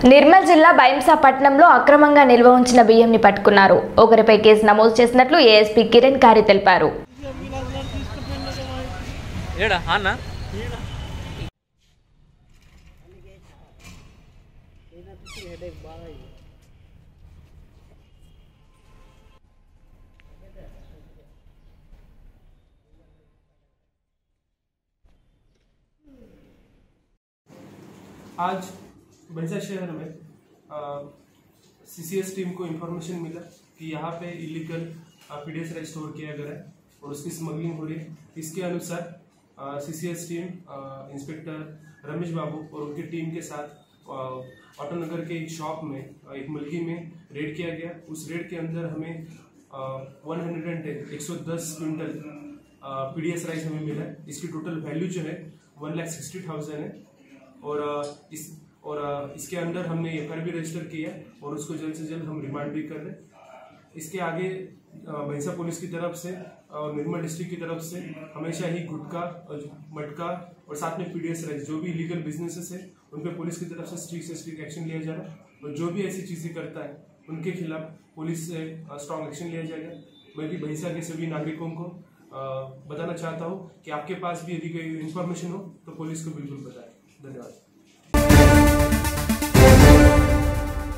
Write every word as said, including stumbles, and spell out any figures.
నిర్మల్ జిల్లా బైంసాపట్నంలో అక్రమంగా నిల్వ ఉంచిన బియ్యంని పట్టుకున్నారు. ఒకరిపై కేసు నమోదు చేసినట్లు ఏఎస్పీ కిరణ్ కారి తెలిపారు. आज बंसा शहर में सीसीएस टीम को इन्फॉर्मेशन मिला कि यहाँ पे इलीगल पीडीएस राइस स्टोर किया गया है और उसकी स्मगलिंग हो रही है। इसके अनुसार CCS team inspector Ramesh Babu और उनकी टीम के साथ ऑटो नगर के एक शॉप में एक मलकी में रेड किया गया। उस रेड के अंदर हमें एक सौ दस क्विंटल पीडीएस राइस हमें मिला है। इसकी टोटल वैल्यू जो है वन लाख सिक्सटी थाउजेंड है और इस और इसके अंदर हमने एफआईआर भी रजिस्टर किया और उसको जल्द से जल्द हम रिमांड भी कर रहे हैं। इसके आगे भैंसा पुलिस की तरफ से और निर्मल डिस्ट्रिक्ट की तरफ से हमेशा ही गुटखा मटका और साथ में पीडीएस राइस जो भी इलीगल बिजनेसेस है उन पर पुलिस की तरफ से स्ट्रिक्ट से स्ट्रिक्ट एक्शन लिया जा रहा है और जो भी ऐसी चीजें करता है उनके खिलाफ पुलिस से स्ट्रॉन्ग एक्शन लिया जाएगा। मैं भी भैंसा के सभी नागरिकों को बताना चाहता हूँ कि आपके पास भी यदि कोई इन्फॉर्मेशन हो तो पुलिस को बिल्कुल बताएं। धन्यवाद।